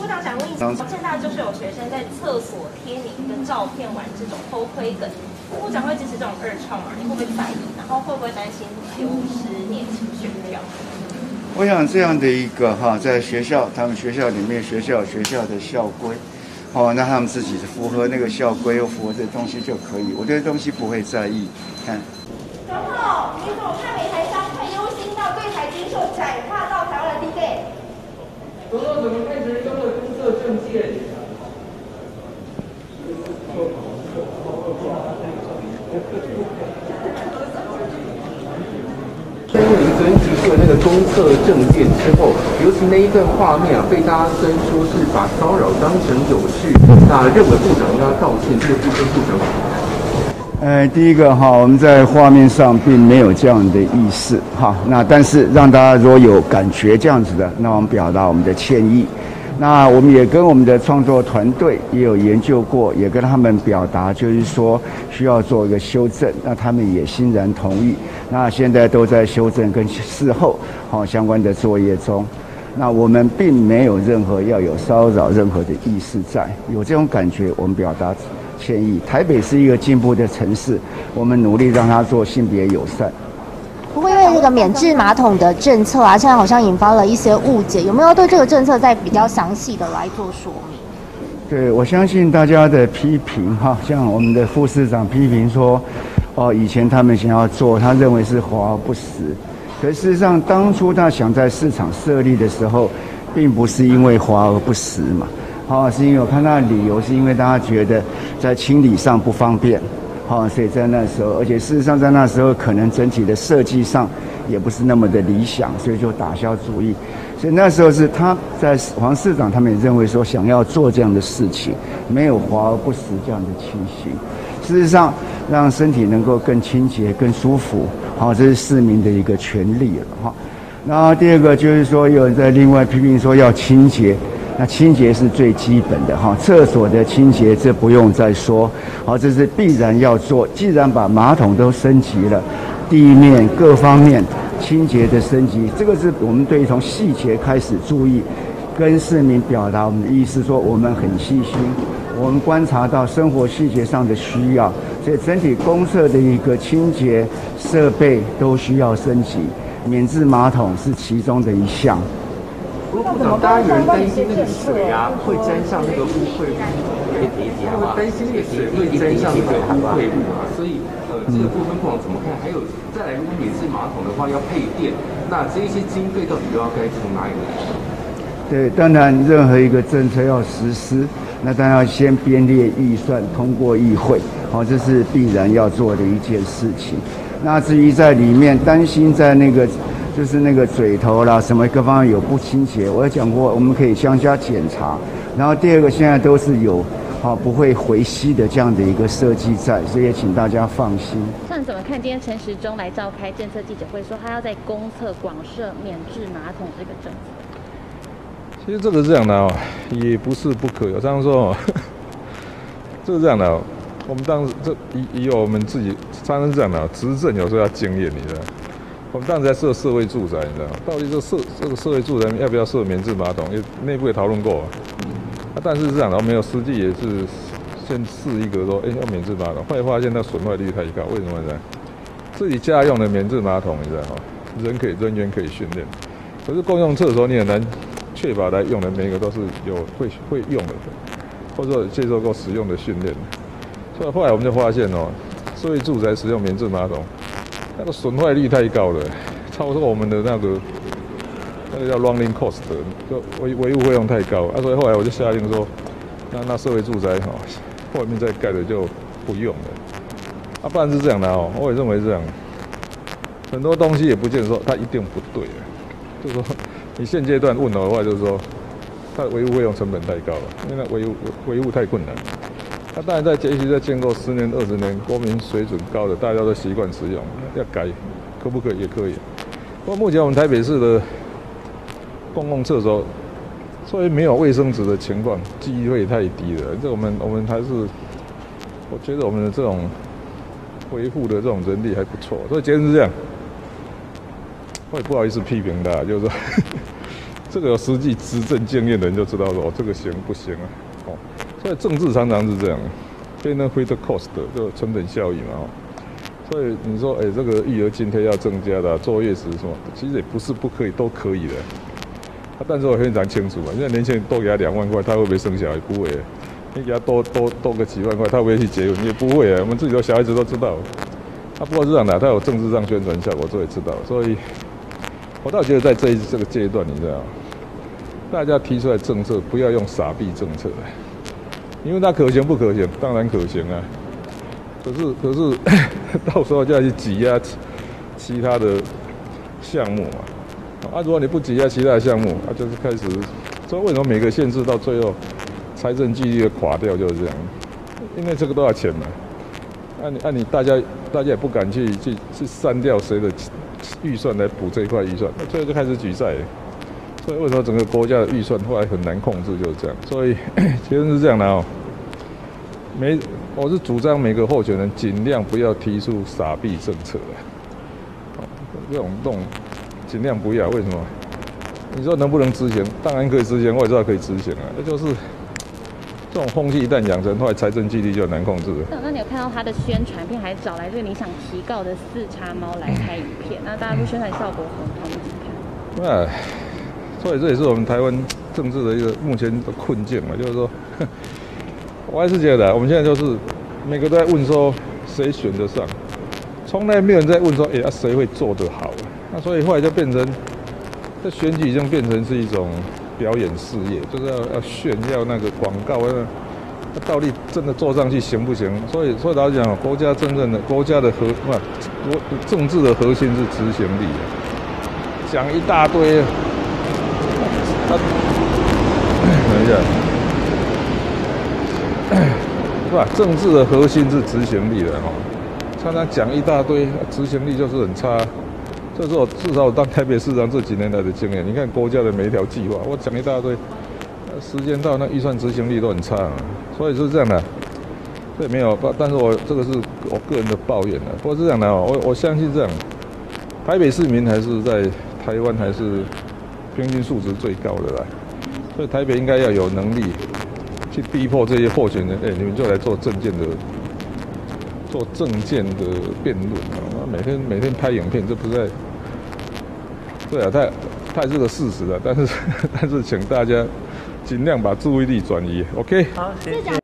长想问一下，现在就是有学生在厕所贴您跟照片玩这种偷窥梗，部长会支持这种二创吗？你会不会在意？然后会不会担心流失年轻选票？ 我想这样的一个在学校，他们学校里面学校的校规，那他们自己符合那个校规又符合这东西就可以。我对东西不会在意。看， 总统，你怎么看美台商会优先到对台军售窄化到台湾的地位？ 总统怎么看人中的公社政见？因为您昨天提出了那个公测证件之后，尤其那一段画面被大家争说是把骚扰当成有趣，那认为部长应该道歉，这个部分部长怎么看？ 第一个我们在画面上并没有这样的意思那但是让大家如果有感觉这样子的，那我们表达我们的歉意。那我们也跟我们的创作团队也有研究过，也跟他们表达，就是说需要做一个修正，那他们也欣然同意。那现在都在修正跟事后相关的作业中。那我们并没有任何要有骚扰任何的意思在，有这种感觉我们表达歉意。台北是一个进步的城市，我们努力让它做性别友善。 不过因为这个免治马桶的政策现在好像引发了一些误解，有没有对这个政策再比较详细的来做说明？ 对，我相信大家的批评像我们的副市长批评说，以前他们想要做，他认为是华而不实。可事实上，当初他想在市场设立的时候，并不是因为华而不实嘛，是因为我看他的理由是因为大家觉得在清理上不方便。所以在那时候，而且事实上在那时候可能整体的设计上也不是那么的理想，所以就打消主意。所以那时候是他在黄市长他们也认为说想要做这样的事情，没有华而不实这样的情形。事实上，让身体能够更清洁、更舒服，这是市民的一个权利了然后第二个就是说，有人在另外批评说要清洁。那清洁是最基本的厕所的清洁这不用再说，这是必然要做。既然把马桶都升级了，地面各方面清洁的升级，这个是我们对从细节开始注意，跟市民表达我们的意思，说我们很细心，我们观察到生活细节上的需要，所以整体公厕的一个清洁设备都需要升级，免治马桶是其中的一项。 部长，大家有人担心那个水会沾上那个污秽物，担心那个水会沾上那个污秽物所以这个部分部长怎么看？还有再来，如果免治马桶的话要配电，那这一些经费到底又要该从哪里来？ 对，当然任何一个政策要实施，那当然要先编列预算，通过议会，这是必然要做的一件事情。那至于在里面担心在那个就是那个嘴头啦什么各方面有不清洁，我有讲过，我们可以相加检查。然后第二个，现在都是有不会回吸的这样的一个设计在，所以也请大家放心。 像怎么看今天陈时中来召开政策记者会，说他要在公厕广设免治马桶这个政策？ 其实这个这样的也不是不可有。这样说这个这样的我们当时以我们自己常常这样的执政有时候要经验，你知道。我们当时在设社会住宅，你知道吗？到底这个社会住宅要不要设免治马桶？因为内部也讨论过但是这样的没有，实际也是先试一个说，要免治马桶，后来发现它损坏率太高，为什么呢？自己家用的免治马桶，你知道吗？人员可以训练，可是公用厕所你很难确保来用的每一个都是有会用的，或者说接受过使用的训练。所以后来我们就发现社会住宅使用免治马桶。那个损坏率太高了，超过我们的那个叫 running cost， 就维护费用太高所以后来我就下令说，那社会住宅外面再盖的就不用了不然是这样的我也认为这样，很多东西也不见得说它一定不对就是说你现阶段问我的话，就是说它的维护费用成本太高了，因为那维护太困难。当然，也许在建构10年、20年，国民水准高的，大家都习惯使用，要改，可不可以？也可以。不过目前我们台北市的公共厕所，所以没有卫生纸的情况，机会太低了。这我们还是，我觉得我们的这种维护的这种人力还不错。所以今天是这样，我也不好意思批评他，就是说， 这个有实际执政经验的人就知道说，哦，这个行不行啊？哦，所以政治常常是这样 ，benefit cost 就成本效益嘛，哦。所以你说，这个育儿津贴要增加的、坐月时什么，其实也不是不可以，都可以的。但是我非常清楚嘛，现在年轻人多给他2万块，他会不会生小孩？不会。你给他多个几万块，他会不会去结婚？也不会啊。我们自己的小孩子都知道。不过是这样的，他有政治上宣传效果，这也知道。所以，我倒觉得在这个阶段，你知道，大家提出来政策不要用傻逼政策，因为它可行不可行？当然可行啊。可是到时候就要去挤压其他的项目嘛。如果你不挤压其他的项目，就是开始。所以为什么每个县市到最后财政纪律垮掉就是这样？因为这个都要钱嘛。你大家也不敢去删掉谁的预算来补这一块预算，那最后就开始举债。所以为什么整个国家的预算后来很难控制，就是这样。所以结论是这样的哦。我是主张每个候选人尽量不要提出傻逼政策这种尽量不要。为什么？你说能不能执行？当然可以执行，我也知道可以执行啊。那就是这种风气一旦养成，后来财政纪律就很难控制了。 那你有看到他的宣传片，还找来这个你想提告的4叉猫来拍影片？那大家说宣传效果很好，你怎么看？ 所以这也是我们台湾政治的一个目前的困境嘛，就是说。我还是觉得，我们现在就是每个都在问说谁选得上，从来没有人在问说，谁会做得好？那所以后来就变成，这选举已经变成是一种表演事业，就是要炫耀那个广告，那到底真的做上去行不行？所以老实讲，国家真正的政治的核心是执行力，讲一大堆，等一下。是吧？政治的核心是执行力的哈，常常讲一大堆，执行力就是很差。这是我至少我当台北市长这几年来的经验。你看国家的每一条计划，我讲一大堆，时间到那预算执行力都很差啊。所以是这样的，对，没有，但是这个是我个人的抱怨啊。不过是这样的哦，我相信这样，台北市民还是在台湾还是平均素质最高的啦，所以台北应该要有能力。去逼迫这些候选人，你们就来做政见的辩论啊！每天拍影片，这不是在？对啊，它也是个事实啊。但是，请大家尽量把注意力转移。OK。 好，谢谢。